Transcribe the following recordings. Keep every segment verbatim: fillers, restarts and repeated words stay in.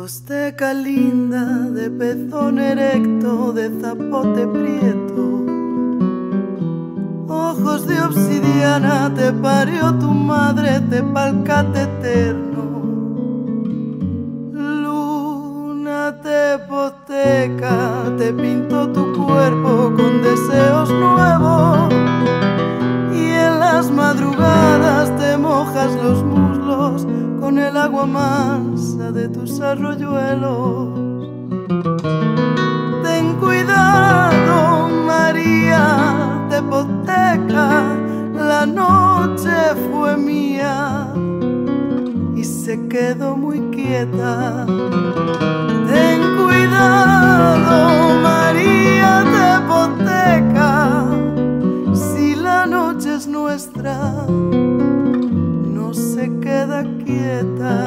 Posteca linda de pezón erecto, de zapote prieto, ojos de obsidiana, te parió tu madre, te palcate eterno. Luna teposteca, te pintó tu cuerpo con deseos nuevos, y en las madrugadas te mojas los muslos con el agua mansa de tus arroyuelos. Ten cuidado, María teposteca, la noche fue mía y se quedó muy quieta. Ten cuidado, María teposteca, si la noche es nuestra, no se queda quieta.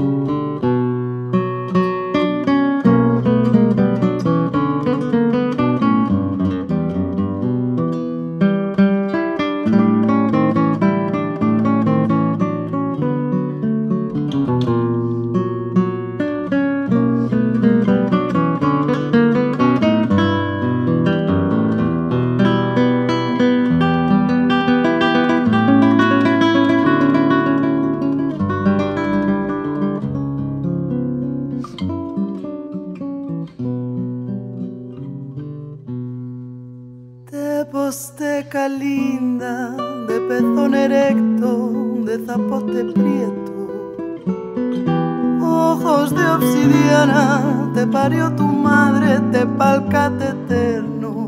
Teposteca linda de pezón erecto, de zapote prieto, ojos de obsidiana, te parió tu madre, te palcate eterno.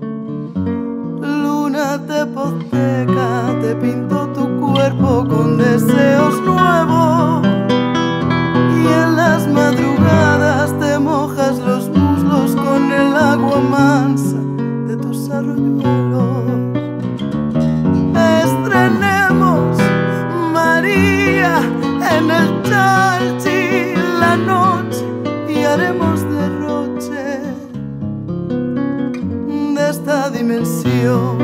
Luna teposteca, te pintó tu cuerpo con deseos nuevos, y en las madrugadas te mojas los muslos con el agua mansa de tus arroyuelos. Estrenemos, María, en el Chalchi la noche y haremos derroche de esta dimensión.